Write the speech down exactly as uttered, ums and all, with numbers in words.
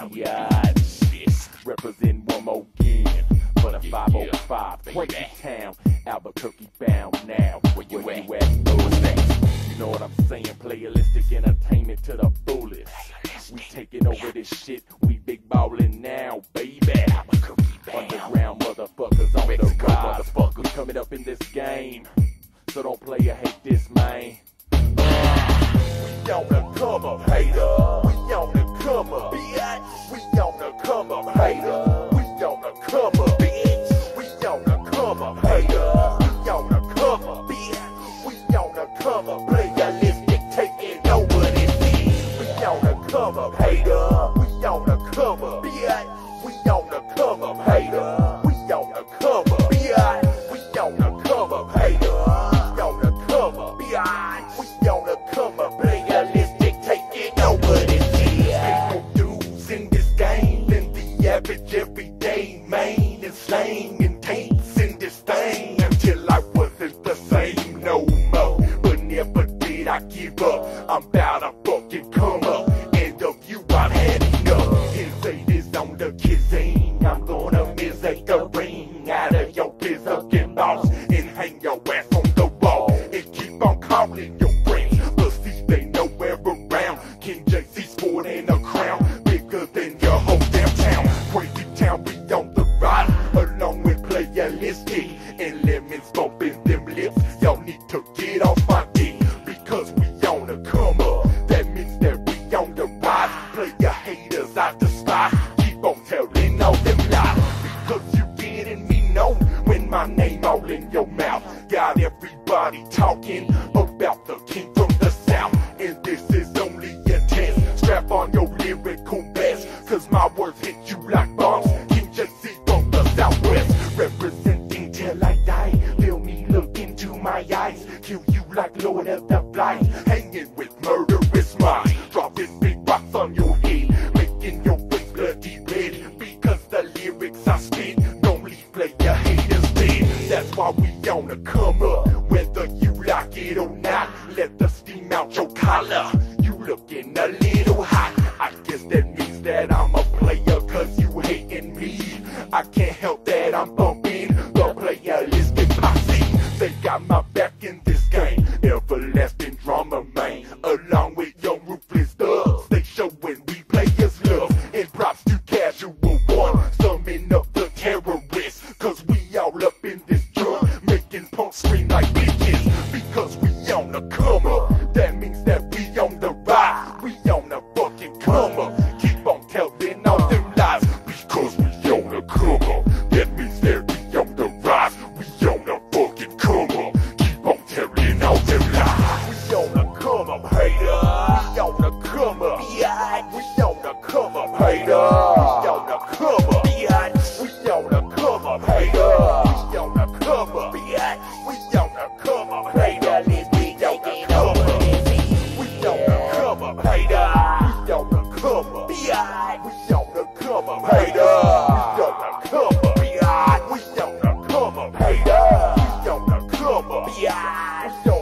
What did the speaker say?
Biatch. Represent one more again for the five oh five. Crazy town, Albuquerque bound now. Where you at? You know what I'm saying? Playalistic entertainment to the fullest. We taking over this shit. We big ballin' now, baby. Underground motherfuckers on the rise. We coming up in this game, so don't play or hate this, man. We on the come up, hater. We on the come up, bitch. We on the come up, hater. We on the come up, bitch. We on the come up, hater. We on the come up, bitch. We on the come up, Playalistic taking over this shit. We on the come up, hater. We on the come up, bitch. We on the come up, hater. We on the come up, bitch. We on the come up, hater. We on the come up, bitch. We on the come up, Playalistic taking over this shit. Ain't no dudes in this game than the average everyday man and slanging tapes in this thing until I wasn't the same no more. But never did I give up. I'm bout to fucking come up. And of you I've had enough. Can't say this on the cuisine. I'm gonna miss a the ring out of your fucking boss and hang your ass on the wall and keep on calling your friends. But see, they nowhere around. King J C sporting a crown bigger than your whole damn town. Crazy town, we on the ride along with Playalistic and lemons bumping them lips. Y'all need to get off my dick because we on the come up. That means that we on the rise. Player haters I despise. Keep on telling all them lies because you getting me known when my name all in your mouth. Got everybody talking about the king from the south, and this is only a test. Strap on your lyrical vest, cause my words hit you like bombs. King J C from the southwest, representing till I die. Feel me, look into my eyes, kill you like Lord of the Flies. Hanging with murderous minds, dropping big rocks on your head, making your face bloody red, because the lyrics I spit don't leave player haters dead. That's why we on the come up, whether you like it or not. Let the steam out your collar. You looking a little hot. I guess that means that I'm a player, cause you hating me. I can't help that I'm bumping the Playalistic posse. They got my back in this game. Everlasting drama, man, along with young ruthless thugs. They show when we players love, and props to casual one. Summing up the terrorists, cause we all up in this drum, making punks scream like bitches. Because we on the come up, that means that we on the rise. We on the fucking come up. Keep on telling all them lies, because we on the come up. That means that we on the rise. We on the fucking come up. Keep on telling all them lies. We on the come up, hater. We on the come up, bitch. We on the come up, hater. We on the come up, bitch. We on the come up, hater. We on the come up, bitch. We on the come up, hater. We on the come up. We on the come up, hater. We on the come up, bitch. We on the come up, hater. We on the come up, bitch. We on the come up, hater. We on the come up, bitch.